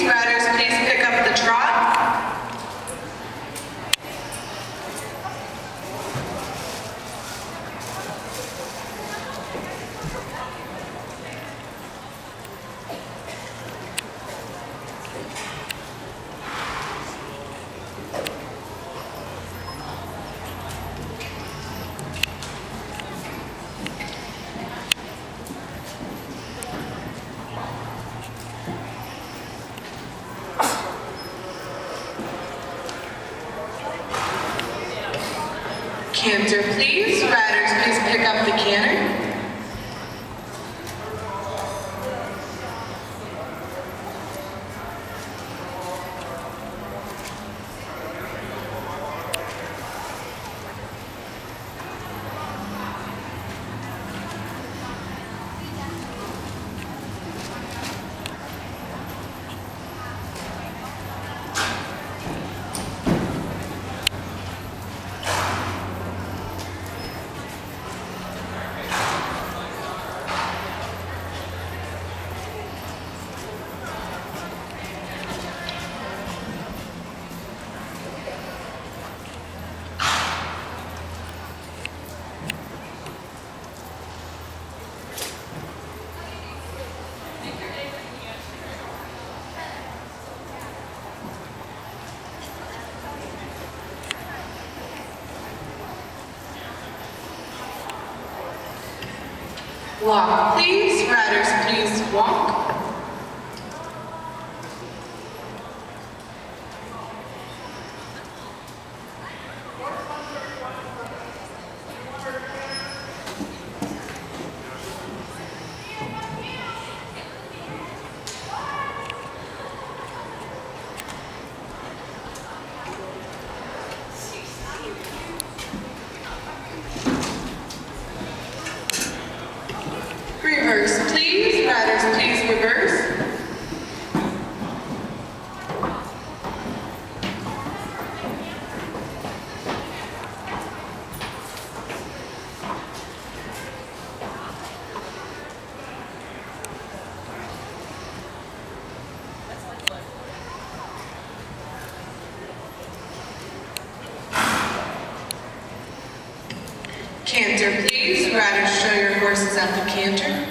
riders, please pick up the trot. Canter, please. Riders, please pick up the canter. Walk, please. Riders, please walk. Reverse, please. Riders, please reverse. Canter, please. Riders, show your horses at the canter.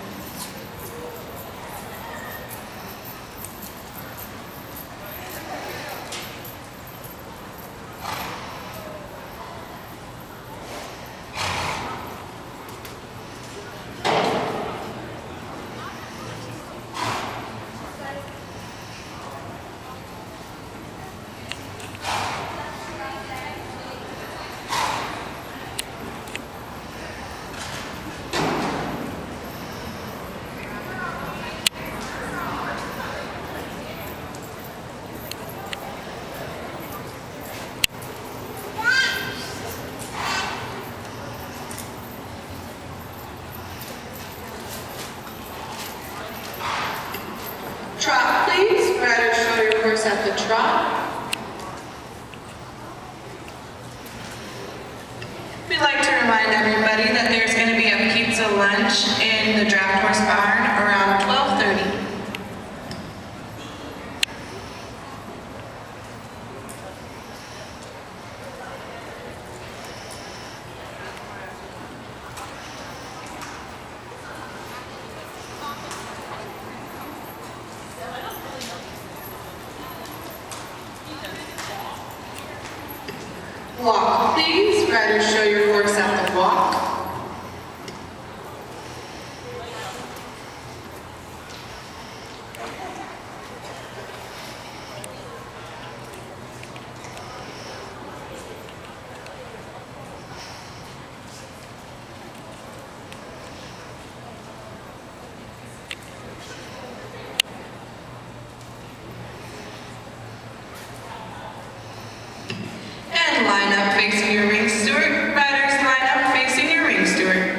Trot, please. Riders, show your horse at the trot. We'd like to remind everybody that there's going to be a pizza lunch in the draft horse barn around 12:30. Walk, please. Riders, show your horse at the walk. Line up facing your ring steward. Riders, line up facing your ring steward.